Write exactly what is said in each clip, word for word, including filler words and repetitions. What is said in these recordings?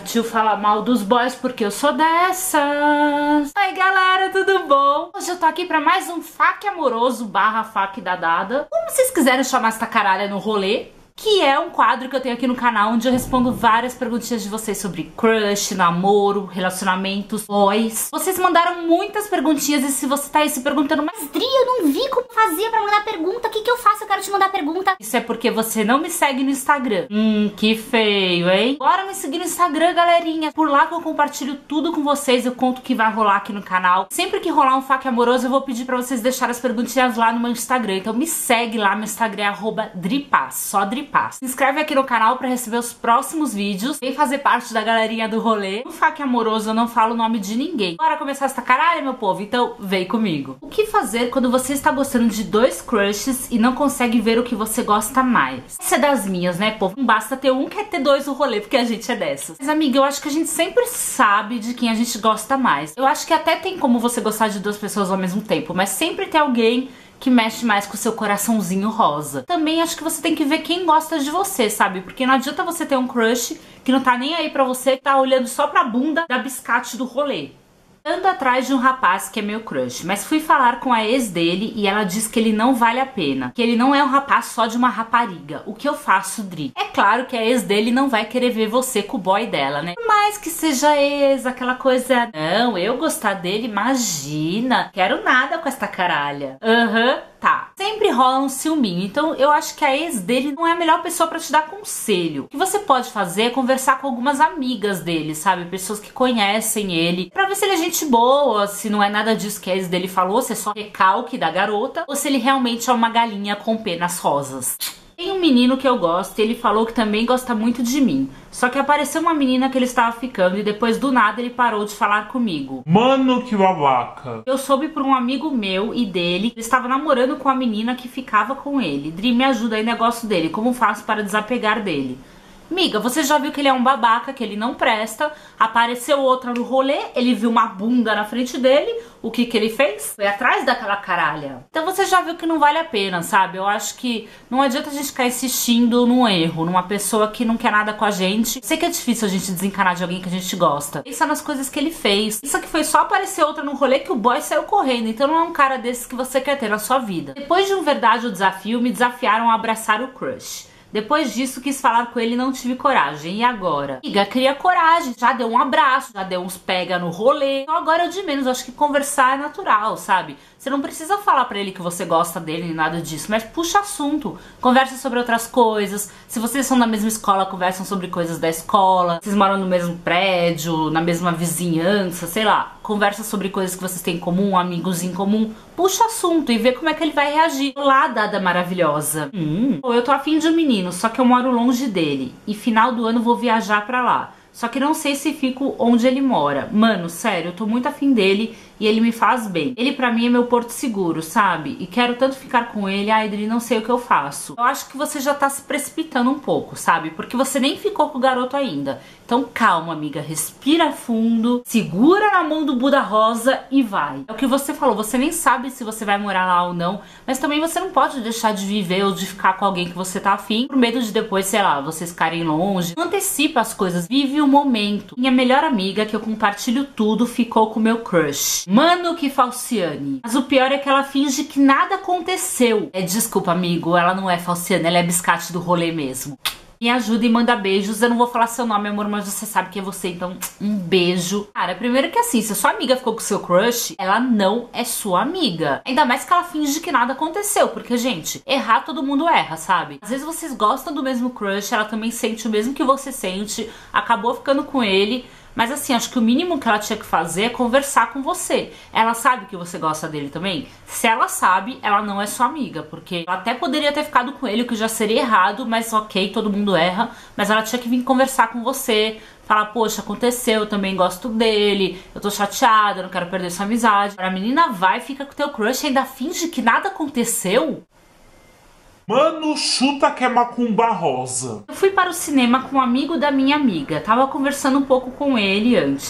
Partiu falar mal dos boys porque eu sou dessas. Oi galera, tudo bom? Hoje eu tô aqui pra mais um Fac Amoroso barra Fac da Dada. Como vocês quiserem chamar essa caralha no rolê, que é um quadro que eu tenho aqui no canal onde eu respondo várias perguntinhas de vocês sobre crush, namoro, relacionamentos, boys. Vocês mandaram muitas perguntinhas e se você tá aí se perguntando, mas Dri, eu não vi como fazia pra mandar pergunta, o que que eu faço? Eu quero te mandar pergunta. isso é porque você não me segue no Instagram. Hum, que feio, hein? Bora me seguir no Instagram, galerinha. Por lá que eu compartilho tudo com vocês, eu conto o que vai rolar aqui no canal. Sempre que rolar um Fac Amoroso, eu vou pedir pra vocês deixarem as perguntinhas lá no meu Instagram. Então me segue lá, meu Instagram é arroba dripaz, só dripaz. Se inscreve aqui no canal pra receber os próximos vídeos. Vem fazer parte da galerinha do rolê. No Fac Amoroso eu não falo o nome de ninguém. Bora começar essa caralho, meu povo? Então vem comigo. O que fazer quando você está gostando de dois crushes e não consegue ver o que você gosta mais? Essa é das minhas, né, povo? Não basta ter um, quer ter dois no rolê, porque a gente é dessas. Mas, amiga, eu acho que a gente sempre sabe de quem a gente gosta mais. Eu acho que até tem como você gostar de duas pessoas ao mesmo tempo, mas sempre tem alguém que mexe mais com o seu coraçãozinho rosa. Também acho que você tem que ver quem gosta de você, sabe? Porque não adianta você ter um crush que não tá nem aí pra você, que tá olhando só pra bunda da biscate do rolê. Ando atrás de um rapaz que é meu crush, mas fui falar com a ex dele e ela diz que ele não vale a pena, que ele não é um rapaz só de uma rapariga. O que eu faço, Dri? É claro que a ex dele não vai querer ver você com o boy dela, né? Mas que seja ex, aquela coisa... Não, eu gostar dele, imagina. Quero nada com esta caralha. Aham. Uhum. Tá, sempre rola um ciúminho, então eu acho que a ex dele não é a melhor pessoa pra te dar conselho. O que você pode fazer é conversar com algumas amigas dele, sabe? Pessoas que conhecem ele, pra ver se ele é gente boa, se não é nada disso que a ex dele falou, se é só recalque da garota, ou se ele realmente é uma galinha com penas rosas. Tem um menino que eu gosto e ele falou que também gosta muito de mim. Só que apareceu uma menina que ele estava ficando e depois do nada ele parou de falar comigo. Mano, que babaca. Eu soube por um amigo meu e dele que ele estava namorando com a menina que ficava com ele. Dri, me ajuda aí no negócio dele, como faço para desapegar dele? Miga, você já viu que ele é um babaca, que ele não presta. Apareceu outra no rolê, ele viu uma bunda na frente dele. O que que ele fez? Foi atrás daquela caralha. Então você já viu que não vale a pena, sabe? Eu acho que não adianta a gente ficar insistindo num erro, numa pessoa que não quer nada com a gente. Sei que é difícil a gente desencanar de alguém que a gente gosta. Pensa nas coisas que ele fez. Isso aqui foi só aparecer outra no rolê que o boy saiu correndo. Então não é um cara desses que você quer ter na sua vida. Depois de um verdade ou desafio, me desafiaram a abraçar o crush. Depois disso, quis falar com ele e não tive coragem. E agora? Amiga, cria coragem. Já deu um abraço, já deu uns pega no rolê. Então agora é o de menos. Eu acho que conversar é natural, sabe? Você não precisa falar pra ele que você gosta dele nem nada disso, mas puxa assunto. Conversa sobre outras coisas. Se vocês são da mesma escola, conversam sobre coisas da escola. Vocês moram no mesmo prédio, na mesma vizinhança, sei lá. Conversa sobre coisas que vocês têm em comum, amigos em comum. Puxa assunto e vê como é que ele vai reagir. Olá, Dada maravilhosa. Hum, eu tô afim de um menino, só que eu moro longe dele. E final do ano vou viajar pra lá. Só que não sei se fico onde ele mora. Mano, sério, eu tô muito afim dele e ele me faz bem. Ele pra mim é meu porto seguro, sabe? E quero tanto ficar com ele. Ai, Dri, não sei o que eu faço. Eu acho que você já tá se precipitando um pouco, sabe? Porque você nem ficou com o garoto ainda. Então calma, amiga. Respira fundo. Segura na mão do Buda Rosa e vai. É o que você falou. Você nem sabe se você vai morar lá ou não. Mas também você não pode deixar de viver ou de ficar com alguém que você tá afim por medo de depois, sei lá, vocês ficarem longe. Não antecipa as coisas. Vive o momento. Minha melhor amiga, que eu compartilho tudo, ficou com meu crush. Mano, que falciane. Mas o pior é que ela finge que nada aconteceu. É, desculpa, amigo, ela não é falciane, ela é biscate do rolê mesmo. Me ajuda e manda beijos. Eu não vou falar seu nome, amor, mas você sabe que é você, então um beijo. Cara, primeiro que assim, se a sua amiga ficou com o seu crush, ela não é sua amiga. Ainda mais que ela finge que nada aconteceu, porque, gente, errar todo mundo erra, sabe? Às vezes vocês gostam do mesmo crush, ela também sente o mesmo que você sente, acabou ficando com ele. Mas assim, acho que o mínimo que ela tinha que fazer é conversar com você. Ela sabe que você gosta dele também? Se ela sabe, ela não é sua amiga, porque ela até poderia ter ficado com ele, o que já seria errado, mas ok, todo mundo erra. Mas ela tinha que vir conversar com você, falar, poxa, aconteceu, eu também gosto dele, eu tô chateada, eu não quero perder essa amizade. A menina vai, fica com o teu crush e ainda finge que nada aconteceu? Mano, chuta que é macumba rosa. Eu fui para o cinema com um amigo da minha amiga. Tava conversando um pouco com ele antes.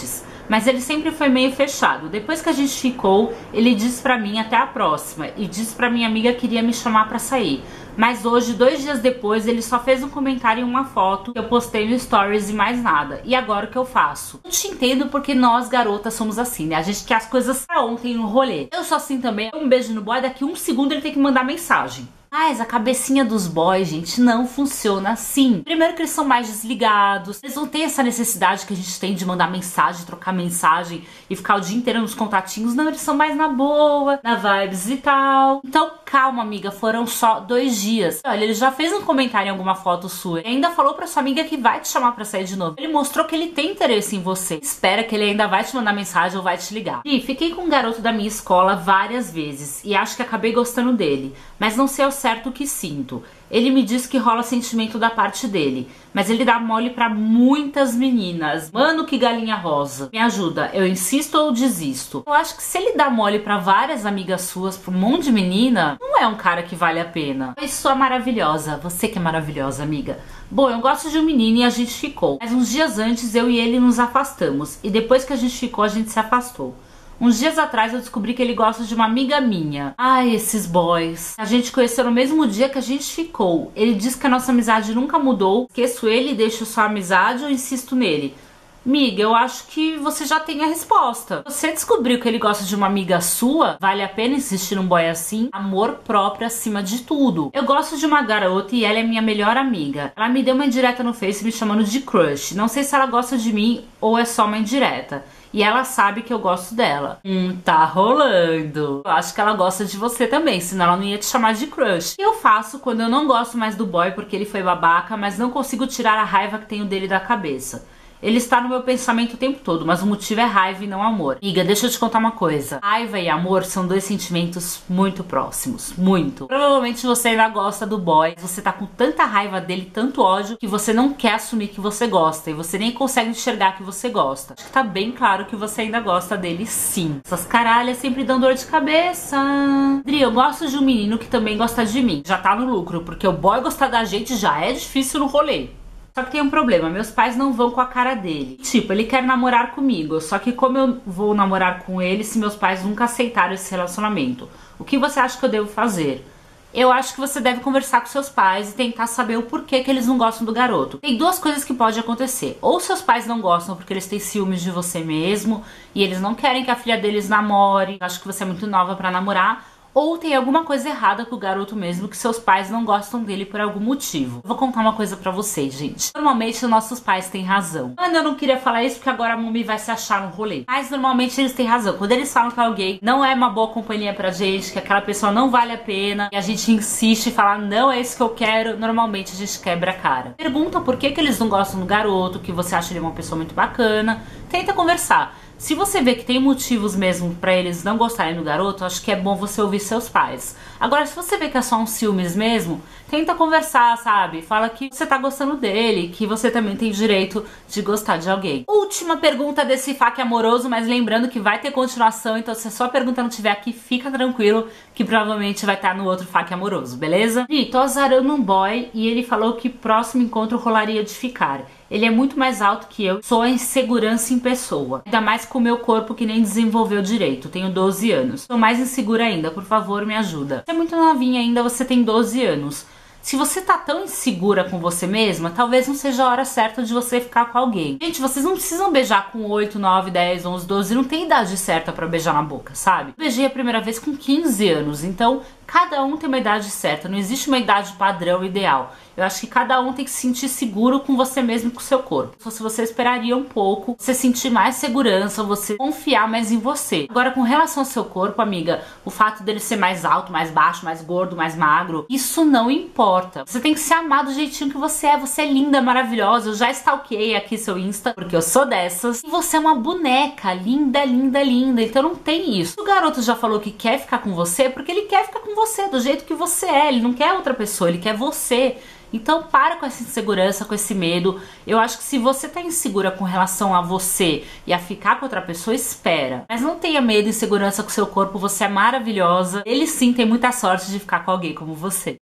mas ele sempre foi meio fechado. Depois que a gente ficou, ele disse pra mim até a próxima e disse pra minha amiga que iria me chamar pra sair. Mas hoje, dois dias depois, ele só fez um comentário em uma foto que eu postei no Stories e mais nada. E agora o que eu faço? Eu te entendo porque nós, garotas, somos assim, né? A gente quer as coisas pra ontem no rolê. Eu sou assim também. Um beijo no boy, daqui um segundo ele tem que mandar mensagem. Mas a cabecinha dos boys, gente, não funciona assim. Primeiro que eles são mais desligados, eles não têm essa necessidade que a gente tem de mandar mensagem, trocar mensagem e ficar o dia inteiro nos contatinhos. Não, eles são mais na boa, na vibes e tal. Então calma, amiga, foram só dois dias. Olha, ele já fez um comentário em alguma foto sua e ainda falou pra sua amiga que vai te chamar pra sair de novo. Ele mostrou que ele tem interesse em você. Espera que ele ainda vai te mandar mensagem ou vai te ligar. E fiquei com um garoto da minha escola várias vezes e acho que acabei gostando dele, mas não sei ao certo o que sinto. Ele me diz que rola sentimento da parte dele, mas ele dá mole pra muitas meninas. Mano, que galinha rosa. Me ajuda, eu insisto ou desisto? Eu acho que se ele dá mole pra várias amigas suas, pra um monte de menina, não é um cara que vale a pena. Mas sua maravilhosa, você que é maravilhosa, amiga. Bom, eu gosto de um menino e a gente ficou. Mas uns dias antes eu e ele nos afastamos, e depois que a gente ficou, a gente se afastou. Uns dias atrás eu descobri que ele gosta de uma amiga minha. Ai, esses boys. A gente conheceu no mesmo dia que a gente ficou. Ele diz que a nossa amizade nunca mudou. Esqueço ele e deixo sua amizade ou insisto nele? Miga, eu acho que você já tem a resposta. Você descobriu que ele gosta de uma amiga sua? Vale a pena insistir num boy assim? Amor próprio acima de tudo. Eu gosto de uma garota e ela é minha melhor amiga. Ela me deu uma indireta no Face me chamando de crush. Não sei se ela gosta de mim ou é só uma indireta. E ela sabe que eu gosto dela. Hum, tá rolando. Eu acho que ela gosta de você também, senão ela não ia te chamar de crush. O que eu faço quando eu não gosto mais do boy porque ele foi babaca, mas não consigo tirar a raiva que tenho dele da cabeça? Ele está no meu pensamento o tempo todo, mas o motivo é raiva e não amor. Amiga, deixa eu te contar uma coisa. Raiva e amor são dois sentimentos muito próximos. Muito. Provavelmente você ainda gosta do boy. Você tá com tanta raiva dele, tanto ódio, que você não quer assumir que você gosta. E você nem consegue enxergar que você gosta. Acho que tá bem claro que você ainda gosta dele, sim. Essas caralhas sempre dão dor de cabeça. Dri, eu gosto de um menino que também gosta de mim. Já tá no lucro, porque o boy gostar da gente já é difícil no rolê. Só que tem um problema, meus pais não vão com a cara dele. Tipo, ele quer namorar comigo, só que como eu vou namorar com ele se meus pais nunca aceitaram esse relacionamento? O que você acha que eu devo fazer? Eu acho que você deve conversar com seus pais e tentar saber o porquê que eles não gostam do garoto. Tem duas coisas que podem acontecer. Ou seus pais não gostam porque eles têm ciúmes de você mesmo e eles não querem que a filha deles namore. Acho que você é muito nova pra namorar. Ou tem alguma coisa errada com o garoto mesmo, que seus pais não gostam dele por algum motivo. Vou contar uma coisa pra vocês, gente. Normalmente, nossos pais têm razão. Mano, eu não queria falar isso porque agora a Mumi vai se achar no rolê. Mas, normalmente, eles têm razão. Quando eles falam que alguém não é uma boa companhia pra gente, que aquela pessoa não vale a pena, e a gente insiste e fala, não é isso que eu quero, normalmente a gente quebra a cara. Pergunta por que que eles não gostam do garoto, que você acha ele uma pessoa muito bacana. Tenta conversar. Se você vê que tem motivos mesmo pra eles não gostarem do garoto, acho que é bom você ouvir seus pais. Agora, se você vê que é só um ciúmes mesmo, tenta conversar, sabe? Fala que você tá gostando dele, que você também tem direito de gostar de alguém. Última pergunta desse F A Q amoroso, mas lembrando que vai ter continuação, então se a sua pergunta não tiver aqui, fica tranquilo, que provavelmente vai estar no outro F A Q amoroso, beleza? E tô azarando um boy e ele falou que próximo encontro rolaria de ficar. Ele é muito mais alto que eu, sou a insegurança em pessoa. Ainda mais com o meu corpo que nem desenvolveu direito, tenho doze anos. Sou mais insegura ainda, por favor me ajuda. Você é muito novinha ainda, você tem doze anos. Se você tá tão insegura com você mesma, talvez não seja a hora certa de você ficar com alguém. Gente, vocês não precisam beijar com oito, nove, dez, onze, doze, não tem idade certa pra beijar na boca, sabe? Eu beijei a primeira vez com quinze anos, então cada um tem uma idade certa, não existe uma idade padrão ideal. Eu acho que cada um tem que se sentir seguro com você mesmo e com o seu corpo. Só se você esperaria um pouco, você sentir mais segurança, você confiar mais em você. Agora, com relação ao seu corpo, amiga, o fato dele ser mais alto, mais baixo, mais gordo, mais magro, isso não importa. Você tem que se amar do jeitinho que você é. Você é linda, maravilhosa. Eu já stalkeei aqui seu Insta, porque eu sou dessas. E você é uma boneca, linda, linda, linda. Então não tem isso. O garoto já falou que quer ficar com você, porque ele quer ficar com você, do jeito que você é. Ele não quer outra pessoa, ele quer você. Então para com essa insegurança, com esse medo. Eu acho que se você tá insegura com relação a você e a ficar com outra pessoa, espera. Mas não tenha medo e insegurança com o seu corpo, você é maravilhosa. Ele sim tem muita sorte de ficar com alguém como você.